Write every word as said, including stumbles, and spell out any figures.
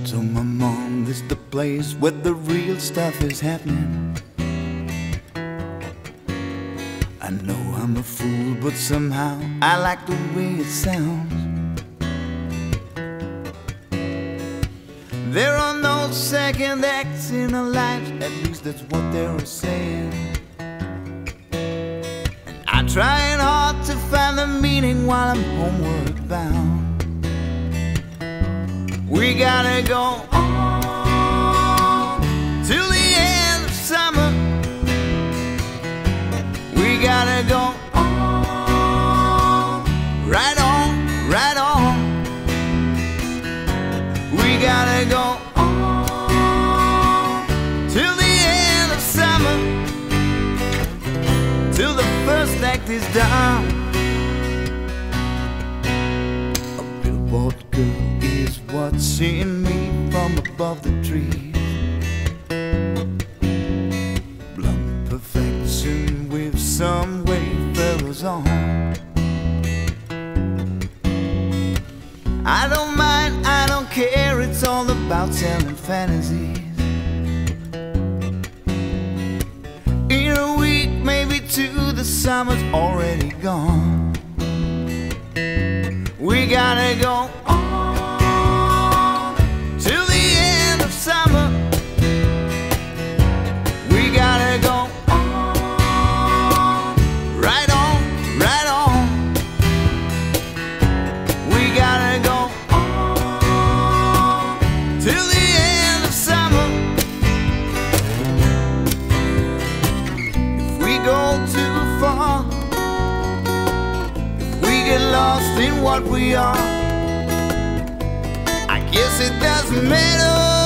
So my mom, this the place where the real stuff is happening. I know I'm a fool, but somehow I like the way it sounds. There are no second acts in our lives, at least that's what they were saying. And I'm trying hard to find the meaning while I'm homeward bound. We gotta go on till the end of summer. We gotta go on, right on, right on. We gotta go on till the end of summer, till the first act is done. A billboard girl is what's seeing me from above the trees. Blunt perfection with some wayfarers on. I don't mind, I don't care, it's all about selling fantasies. In a week, maybe two, the summer's already gone. We gotta go on till the end of summer. We gotta go on, right on, right on. We gotta go on till the end of summer. If we go too far, if we get lost in what we are, I guess it doesn't matter.